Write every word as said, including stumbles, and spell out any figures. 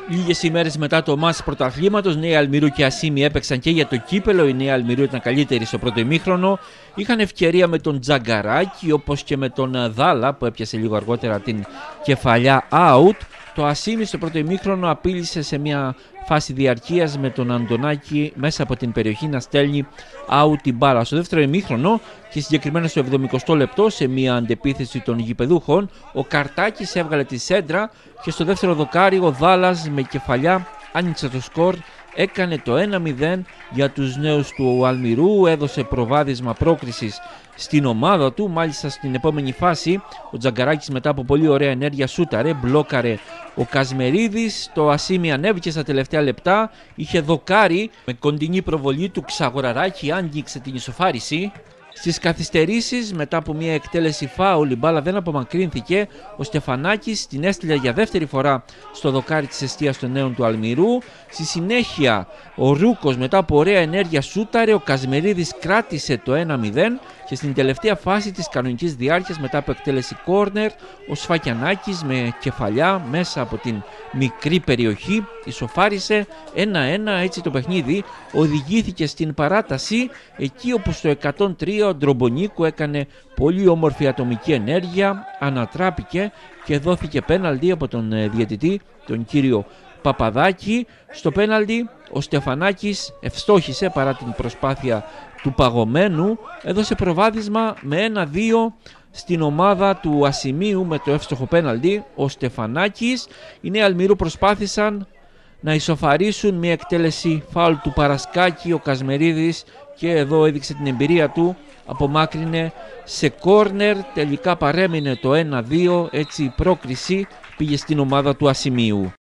Λίγες ημέρες μετά το μάτς πρωταθλήματος, Νέα Αλμυρού και Ασίμι έπαιξαν και για το κύπελο. Η Νέα Αλμυρού ήταν καλύτερη στο πρώτο ημίχρονο. Είχαν ευκαιρία με τον Τζαγκαράκη, όπως και με τον Δάλα που έπιασε λίγο αργότερα την κεφαλιά out. Το Ασίμι στο πρώτο ημίχρονο απείλησε σε μια φάση διαρκείας με τον Αντωνάκη μέσα από την περιοχή να στέλνει out την μπάλα. Στο δεύτερο ημίχρονο και συγκεκριμένα στο εβδομηκοστό λεπτό, σε μια αντεπίθεση των γηπεδούχων, ο Καρτάκης έβγαλε τη σέντρα και στο δεύτερο δοκάρι ο Δάλας με κεφαλιά άνοιξε το σκορ, έκανε το ένα μηδέν για τους νέους του Αλμυρού, έδωσε προβάδισμα πρόκρισης στην ομάδα του. Μάλιστα στην επόμενη φάση ο Τζαγκαράκης μετά από πολύ ωραία ενέργεια σούταρε, μπλόκαρε ο Κασμερίδης. Το Ασίμι ανέβηκε στα τελευταία λεπτά, είχε δοκάρι με κοντινή προβολή του Ξαγοραράκη, άγγιξε την ισοφάριση. Στις καθυστερήσεις, μετά από μια εκτέλεση φάουλ, η μπάλα δεν απομακρύνθηκε. Ο Στεφανάκης την έστειλε για δεύτερη φορά στο δοκάρι της εστίας των νέων του Αλμυρού. Στη συνέχεια, ο Ρούκος μετά από ωραία ενέργεια σούταρε. Ο Κασμερίδης κράτησε το ένα μηδέν και στην τελευταία φάση της κανονικής διάρκειας, μετά από εκτέλεση κόρνερ, ο Σφακιανάκης με κεφαλιά μέσα από την μικρή περιοχή ισοφάρισε ένα ένα. Έτσι το παιχνίδι οδηγήθηκε στην παράταση, εκεί όπου στο εκατόν τρία ο Ντρομπονίκου έκανε πολύ όμορφη ατομική ενέργεια, ανατράπηκε και δόθηκε πέναλτι από τον διαιτητή, τον κύριο Παπαδάκη. Στο πέναλτι ο Στεφανάκης ευστόχησε παρά την προσπάθεια του παγωμένου, έδωσε προβάδισμα με ένα δύο στην ομάδα του Ασημίου με το εύστοχο πέναλτι. Ο Στεφανάκης, οι Νέοι Αλμυρού προσπάθησαν να ισοφαρίσουν μια εκτέλεση φάουλ του Παρασκάκη, ο Κασμερίδης, και εδώ έδειξε την εμπειρία του, απομάκρυνε σε κόρνερ, τελικά παρέμεινε το ένα δύο, έτσι η πρόκριση πήγε στην ομάδα του Ασημίου.